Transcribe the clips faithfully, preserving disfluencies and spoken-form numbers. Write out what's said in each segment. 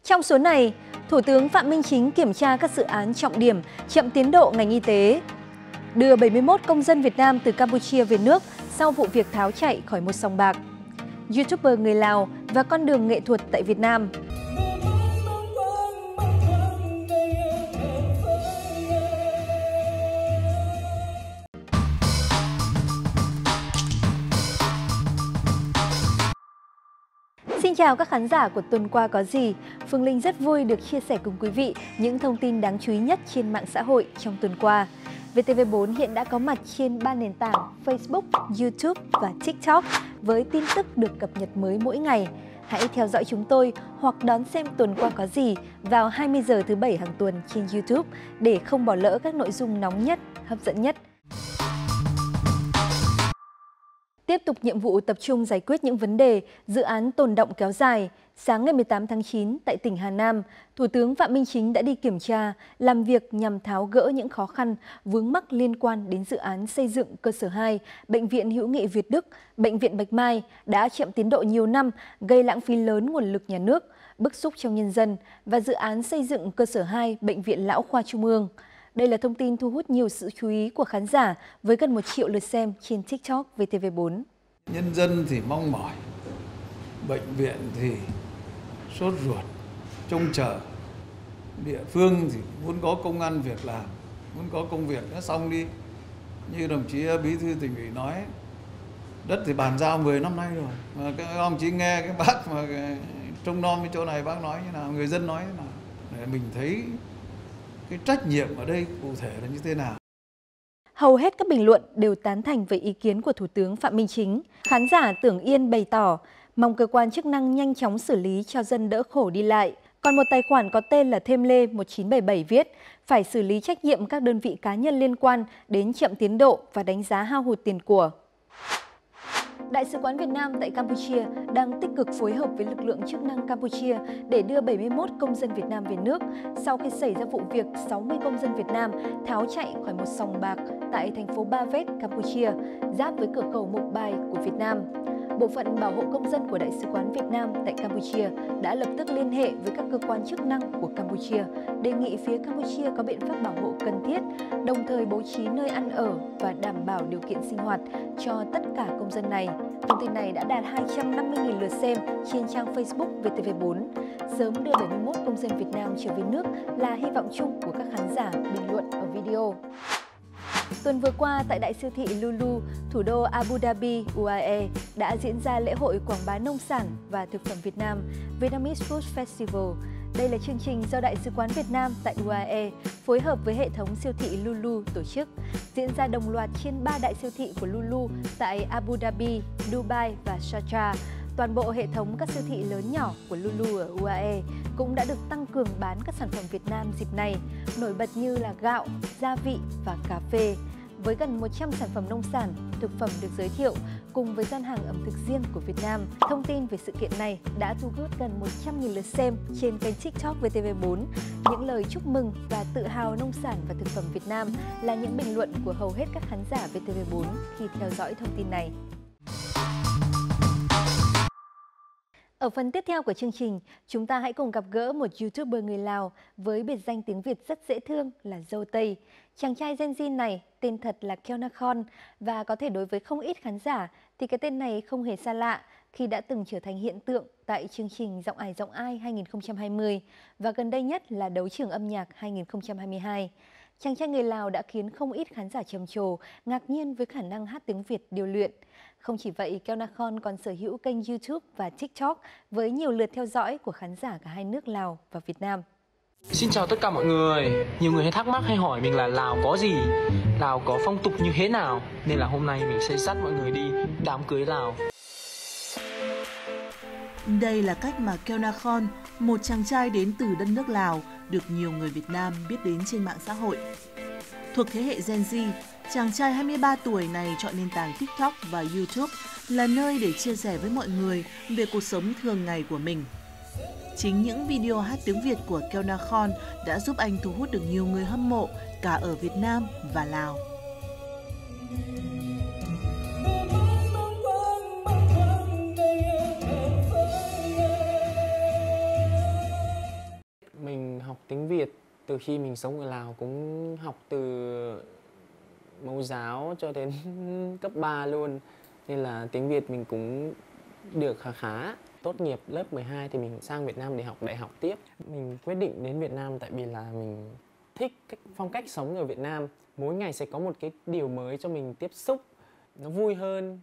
Trong số này, Thủ tướng Phạm Minh Chính kiểm tra các dự án trọng điểm chậm tiến độ ngành y tế, đưa bảy mươi mốt công dân Việt Nam từ Campuchia về nước sau vụ việc tháo chạy khỏi một sòng bạc, YouTuber người Lào và con đường nghệ thuật tại Việt Nam. Xin chào các khán giả của Tuần Qua Có Gì. Phương Linh rất vui được chia sẻ cùng quý vị những thông tin đáng chú ý nhất trên mạng xã hội trong tuần qua. vê tê vê bốn hiện đã có mặt trên ba nền tảng Facebook, YouTube và TikTok với tin tức được cập nhật mới mỗi ngày. Hãy theo dõi chúng tôi hoặc đón xem Tuần Qua Có Gì vào hai mươi giờ thứ Bảy hàng tuần trên YouTube để không bỏ lỡ các nội dung nóng nhất, hấp dẫn nhất. Tiếp tục nhiệm vụ tập trung giải quyết những vấn đề, dự án tồn đọng kéo dài. Sáng ngày mười tám tháng chín, tại tỉnh Hà Nam, Thủ tướng Phạm Minh Chính đã đi kiểm tra, làm việc nhằm tháo gỡ những khó khăn, vướng mắc liên quan đến dự án xây dựng cơ sở hai, Bệnh viện Hữu nghị Việt Đức, Bệnh viện Bạch Mai đã chậm tiến độ nhiều năm, gây lãng phí lớn nguồn lực nhà nước, bức xúc trong nhân dân và dự án xây dựng cơ sở hai, Bệnh viện Lão khoa Trung ương. Đây là thông tin thu hút nhiều sự chú ý của khán giả với gần một triệu lượt xem trên TikTok vê tê vê bốn. Nhân dân thì mong mỏi, bệnh viện thì sốt ruột, trông chờ, địa phương thì muốn có công ăn việc làm, muốn có công việc nó xong đi. Như đồng chí Bí thư Tỉnh ủy nói, đất thì bàn giao mười năm nay rồi, mà các ông chí nghe cái bác mà trông nom cái chỗ này bác nói như nào, người dân nói như nào, để mình thấy cái trách nhiệm ở đây cụ thể là như thế nào. Hầu hết các bình luận đều tán thành với ý kiến của Thủ tướng Phạm Minh Chính. Khán giả Tưởng Yên bày tỏ mong cơ quan chức năng nhanh chóng xử lý cho dân đỡ khổ đi lại. Còn một tài khoản có tên là Thêm Lê một chín bảy bảy viết phải xử lý trách nhiệm các đơn vị cá nhân liên quan đến chậm tiến độ và đánh giá hao hụt tiền của. Đại sứ quán Việt Nam tại Campuchia đang tích cực phối hợp với lực lượng chức năng Campuchia để đưa bảy mươi mốt công dân Việt Nam về nước sau khi xảy ra vụ việc sáu mươi công dân Việt Nam tháo chạy khỏi một sòng bạc tại thành phố Ba Vét, Campuchia, giáp với cửa khẩu Mộc Bài của Việt Nam. Bộ phận bảo hộ công dân của Đại sứ quán Việt Nam tại Campuchia đã lập tức liên hệ với các cơ quan chức năng của Campuchia, đề nghị phía Campuchia có biện pháp bảo hộ cần thiết, đồng thời bố trí nơi ăn ở và đảm bảo điều kiện sinh hoạt cho tất cả công dân này. Thông tin này đã đạt hai trăm năm mươi nghìn lượt xem trên trang Facebook vê tê vê bốn. Sớm đưa bảy mươi mốt công dân Việt Nam trở về nước là hy vọng chung của các khán giả bình luận ở video. Tuần vừa qua, tại Đại siêu thị Lulu, thủ đô Abu Dhabi, u a e, đã diễn ra lễ hội quảng bá nông sản và thực phẩm Việt Nam, Vietnamese Food Festival. Đây là chương trình do Đại sứ quán Việt Nam tại u a e phối hợp với hệ thống siêu thị Lulu tổ chức, diễn ra đồng loạt trên ba đại siêu thị của Lulu tại Abu Dhabi, Dubai và Sharjah. Toàn bộ hệ thống các siêu thị lớn nhỏ của Lulu ở u a e cũng đã được tăng cường bán các sản phẩm Việt Nam dịp này, nổi bật như là gạo, gia vị và cà phê. Với gần một trăm sản phẩm nông sản, thực phẩm được giới thiệu cùng với gian hàng ẩm thực riêng của Việt Nam. Thông tin về sự kiện này đã thu hút gần một trăm nghìn lượt xem trên kênh TikTok vê tê vê bốn. Những lời chúc mừng và tự hào nông sản và thực phẩm Việt Nam là những bình luận của hầu hết các khán giả vê tê vê bốn khi theo dõi thông tin này. Ở phần tiếp theo của chương trình, chúng ta hãy cùng gặp gỡ một YouTuber người Lào với biệt danh tiếng Việt rất dễ thương là Dâu Tây. Chàng trai Gen Z này tên thật là Keonakhon và có thể đối với không ít khán giả thì cái tên này không hề xa lạ khi đã từng trở thành hiện tượng tại chương trình Giọng Ải Giọng Ai hai nghìn không trăm hai mươi và gần đây nhất là Đấu trường âm nhạc hai nghìn không trăm hai mươi hai. Chàng trai người Lào đã khiến không ít khán giả trầm trồ, ngạc nhiên với khả năng hát tiếng Việt điêu luyện. Không chỉ vậy, Keonakhon còn sở hữu kênh YouTube và TikTok với nhiều lượt theo dõi của khán giả cả hai nước Lào và Việt Nam. Xin chào tất cả mọi người. Nhiều người hay thắc mắc hay hỏi mình là Lào có gì, Lào có phong tục như thế nào, nên là hôm nay mình sẽ dắt mọi người đi đám cưới Lào. Đây là cách mà Keonakhon, một chàng trai đến từ đất nước Lào, được nhiều người Việt Nam biết đến trên mạng xã hội. Thuộc thế hệ Gen Z, chàng trai hai mươi ba tuổi này chọn nền tảng TikTok và YouTube là nơi để chia sẻ với mọi người về cuộc sống thường ngày của mình. Chính những video hát tiếng Việt của Keonakhon đã giúp anh thu hút được nhiều người hâm mộ cả ở Việt Nam và Lào. Từ khi mình sống ở Lào cũng học từ mẫu giáo cho đến cấp ba luôn. Nên là tiếng Việt mình cũng được khá khá. Tốt nghiệp lớp mười hai thì mình sang Việt Nam để học đại học tiếp. Mình quyết định đến Việt Nam tại vì là mình thích cách phong cách sống ở Việt Nam. Mỗi ngày sẽ có một cái điều mới cho mình tiếp xúc, nó vui hơn.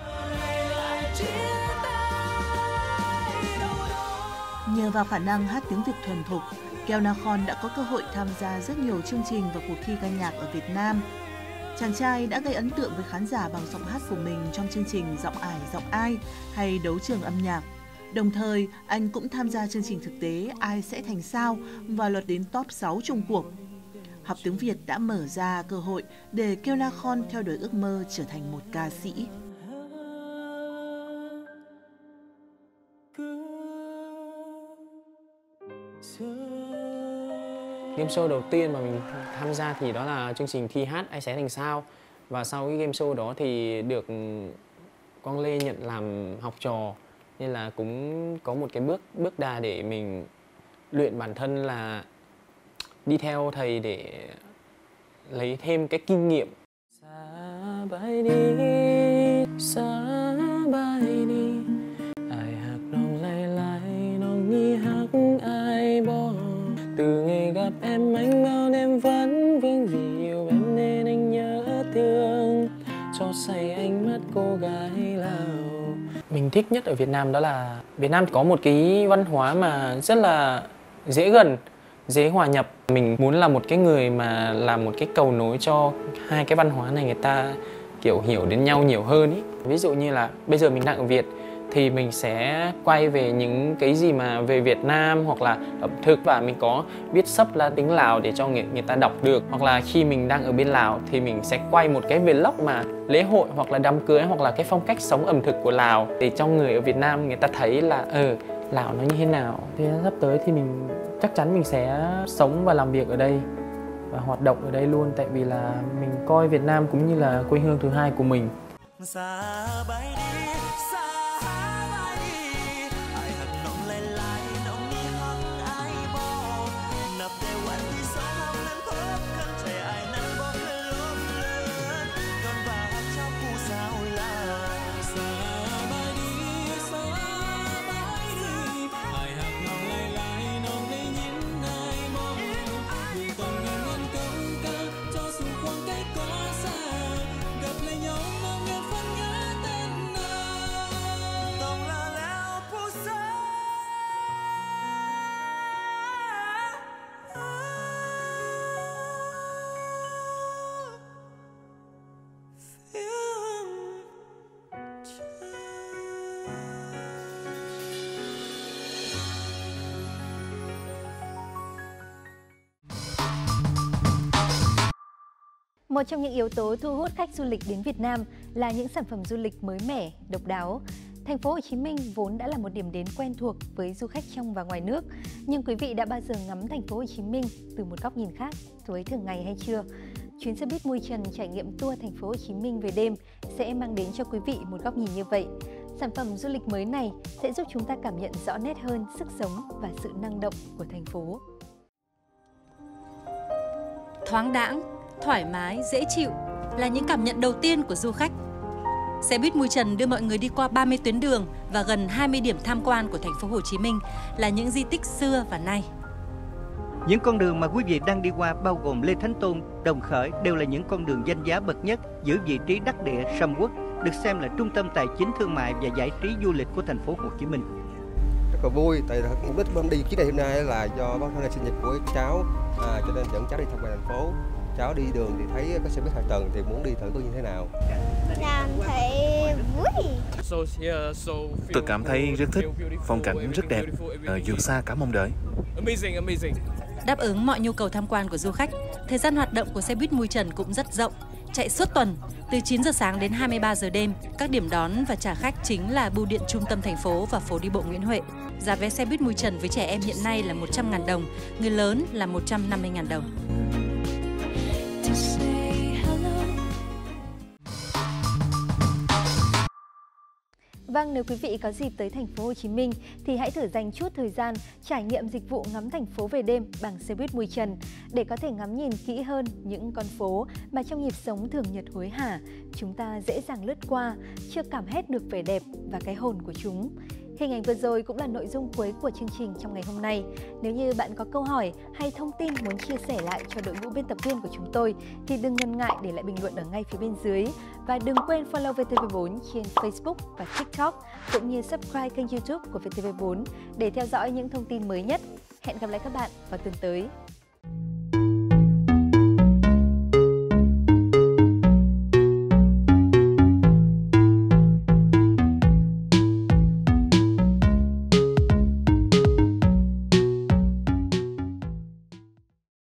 Nhờ vào khả năng hát tiếng Việt thuần thục, Keo Nakhon đã có cơ hội tham gia rất nhiều chương trình và cuộc thi ca nhạc ở Việt Nam. Chàng trai đã gây ấn tượng với khán giả bằng giọng hát của mình trong chương trình Giọng Ải Giọng Ai hay Đấu trường âm nhạc. Đồng thời, anh cũng tham gia chương trình thực tế Ai Sẽ Thành Sao và lọt đến top sáu chung cuộc. Học tiếng Việt đã mở ra cơ hội để Keo Nakhon theo đuổi ước mơ trở thành một ca sĩ. Game show đầu tiên mà mình tham gia thì đó là chương trình thi hát Ai Sẽ Thành Sao. Và sau cái game show đó thì được Quang Lê nhận làm học trò. Nên là cũng có một cái bước bước đà để mình luyện bản thân là đi theo thầy để lấy thêm cái kinh nghiệm. Xa bay đi, xa bay đi, ai hạc nong lay lay, nong nghi hạc ai bỏ. Từ ngày gặp em anh bao đêm vẫn vinh vì yêu em nên anh nhớ thương, cho say ánh mắt cô gái Lào. Mình thích nhất ở Việt Nam đó là Việt Nam có một cái văn hóa mà rất là dễ gần, dễ hòa nhập. Mình muốn là một cái người mà làm một cái cầu nối cho hai cái văn hóa này người ta kiểu hiểu đến nhau nhiều hơn ý. Ví dụ như là bây giờ mình đang ở Việt thì mình sẽ quay về những cái gì mà về Việt Nam hoặc là ẩm thực, và mình có biết sub là tiếng Lào để cho người, người ta đọc được. Hoặc là khi mình đang ở bên Lào thì mình sẽ quay một cái vlog mà lễ hội hoặc là đám cưới hoặc là cái phong cách sống ẩm thực của Lào để cho người ở Việt Nam người ta thấy là ờ Lào nó như thế nào. Thì sắp tới thì mình chắc chắn mình sẽ sống và làm việc ở đây và hoạt động ở đây luôn, tại vì là mình coi Việt Nam cũng như là quê hương thứ hai của mình. Một trong những yếu tố thu hút khách du lịch đến Việt Nam là những sản phẩm du lịch mới mẻ, độc đáo. Thành phố Hồ Chí Minh vốn đã là một điểm đến quen thuộc với du khách trong và ngoài nước, nhưng quý vị đã bao giờ ngắm Thành phố Hồ Chí Minh từ một góc nhìn khác với thường ngày hay chưa? Chuyến xe buýt mui trần trải nghiệm tour Thành phố Hồ Chí Minh về đêm sẽ mang đến cho quý vị một góc nhìn như vậy. Sản phẩm du lịch mới này sẽ giúp chúng ta cảm nhận rõ nét hơn sức sống và sự năng động của thành phố. Thoáng đãng, thoải mái, dễ chịu là những cảm nhận đầu tiên của du khách. Xe buýt mui trần đưa mọi người đi qua ba mươi tuyến đường và gần hai mươi điểm tham quan của Thành phố Hồ Chí Minh là những di tích xưa và nay. Những con đường mà quý vị đang đi qua bao gồm Lê Thánh Tôn, Đồng Khởi đều là những con đường danh giá bậc nhất giữ vị trí đắc địa Sầm Uất, được xem là trung tâm tài chính, thương mại và giải trí du lịch của Thành phố Hồ Chí Minh. Rất là vui, tại mục đích ban đi chuyến này hôm nay là do bác hôm nay sinh nhật của cháu, à, cho nên dẫn cháu đi tham quan thành phố. Cháu đi đường thì thấy có xe buýt hạ tầng thì muốn đi thử coi như thế nào. Cảm thấy vui. Tôi cảm thấy rất thích, phong cảnh rất đẹp, vượt xa cả mong đợi. Đáp ứng mọi nhu cầu tham quan của du khách, thời gian hoạt động của xe buýt mui trần cũng rất rộng, chạy suốt tuần, từ chín giờ sáng đến hai mươi ba giờ đêm. Các điểm đón và trả khách chính là bưu điện trung tâm thành phố và phố đi bộ Nguyễn Huệ. Giá vé xe buýt mui trần với trẻ em hiện nay là một trăm nghìn đồng, người lớn là một trăm năm mươi nghìn đồng. Vâng, nếu quý vị có dịp tới thành phố Hồ Chí Minh thì hãy thử dành chút thời gian trải nghiệm dịch vụ ngắm thành phố về đêm bằng xe buýt mui trần để có thể ngắm nhìn kỹ hơn những con phố mà trong nhịp sống thường nhật hối hả, chúng ta dễ dàng lướt qua, chưa cảm hết được vẻ đẹp và cái hồn của chúng. Hình ảnh vừa rồi cũng là nội dung cuối của chương trình trong ngày hôm nay. Nếu như bạn có câu hỏi hay thông tin muốn chia sẻ lại cho đội ngũ biên tập viên của chúng tôi thì đừng ngần ngại để lại bình luận ở ngay phía bên dưới. Và đừng quên follow vê tê vê bốn trên Facebook và TikTok cũng như subscribe kênh YouTube của vê tê vê bốn để theo dõi những thông tin mới nhất. Hẹn gặp lại các bạn vào tuần tới.